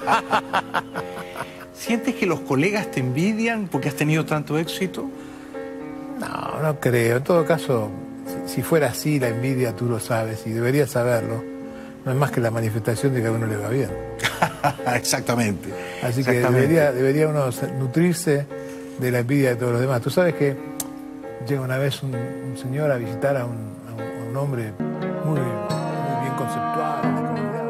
¿Sientes que los colegas te envidian porque has tenido tanto éxito? No, no creo. En todo caso, si fuera así, la envidia tú lo sabes y deberías saberlo. No es más que la manifestación de que a uno le va bien. Exactamente. Así que debería uno nutrirse de la envidia de todos los demás. Tú sabes que llega una vez un señor a visitar a un hombre muy bien conceptuado, de comunidad.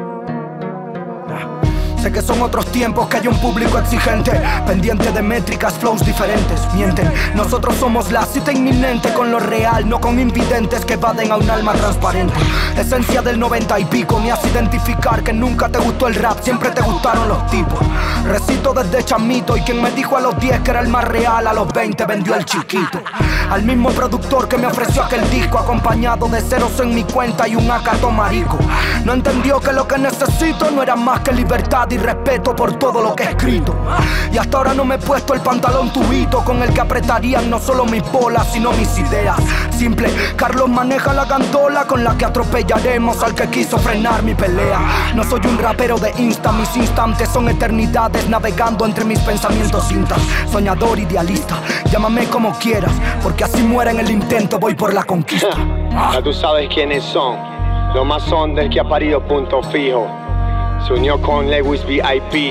Sé que son otros tiempos, que hay un público exigente, pendiente de métricas, flows diferentes. Mienten, nosotros somos la cita inminente con lo real, no con invidentes que evaden a un alma transparente. Esencia del 90 y pico, me hace identificar que nunca te gustó el rap, siempre te gustaron los tipos. Recito desde chamito y quien me dijo a los 10 que era el más real, a los 20 vendió el chiquito. Al mismo productor que me ofreció aquel disco, acompañado de ceros en mi cuenta y un acato marico. No entendió que lo que necesito no era más que libertad y respeto por todo lo que he escrito. Y hasta ahora no me he puesto el pantalón tubito con el que apretarían no solo mis bolas sino mis ideas. Simple, Carlos maneja la gandola con la que atropellaremos al que quiso frenar mi pelea. No soy un rapero de Insta, mis instantes son eternidades navegando entre mis pensamientos cintas. Soñador idealista, llámame como quieras, porque así muera en el intento, voy por la conquista. Ya tú sabes quiénes son, lo más son del que ha parido Punto Fijo. Se unió con Lewis VIP,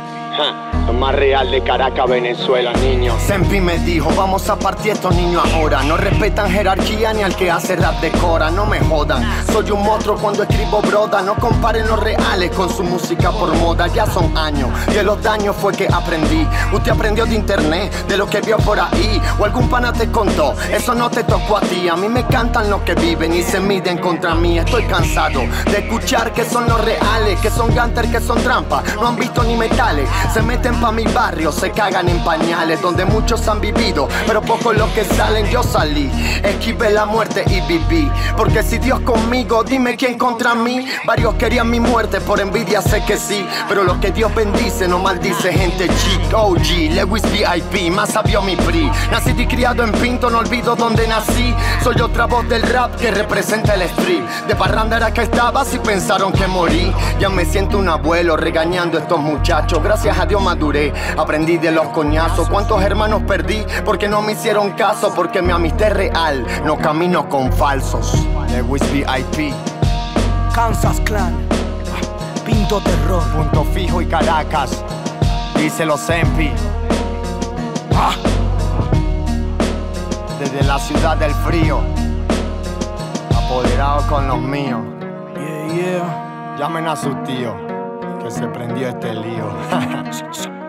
lo más real de Caracas, Venezuela, niño. Sempi me dijo, vamos a partir estos niños ahora. No respetan jerarquía ni al que hace rap de cora. No me jodan, soy un monstruo cuando escribo broda. No comparen los reales con su música por moda. Ya son años, de los daños fue que aprendí. Usted aprendió de internet, de lo que vio por ahí, o algún pana te contó, eso no te tocó a ti. A mí me cantan los que viven y se miden contra mí. Estoy cansado de escuchar que son los reales, que son gangsters, que son trampas, no han visto ni metales. Se meten pa' mi barrio, se cagan en pañales, donde muchos han vivido, pero pocos los que salen. Yo salí, esquivé la muerte y viví, porque si Dios conmigo, dime quién contra mí. Varios querían mi muerte, por envidia sé que sí, pero lo que Dios bendice no maldice gente chic. OG, Lewis VIP, más sabio mi PRI. Nacido y criado en Pinto, no olvido dónde nací. Soy otra voz del rap que representa el street. De parranda era que estaba si pensaron que morí. Ya me siento un abuelo regañando a estos muchachos. Gracias a Dios maduré, aprendí de los coñazos. Cuántos hermanos perdí porque no me hicieron caso, porque mi amistad es real, no camino con falsos. Lewis VIP, Kansas Clan, Pinto Terror, Punto Fijo y Caracas, díselo Sempi. Desde la ciudad del frío, apoderado con los míos. Yeah, yeah. Llamen a su tío, que se prendió este lío.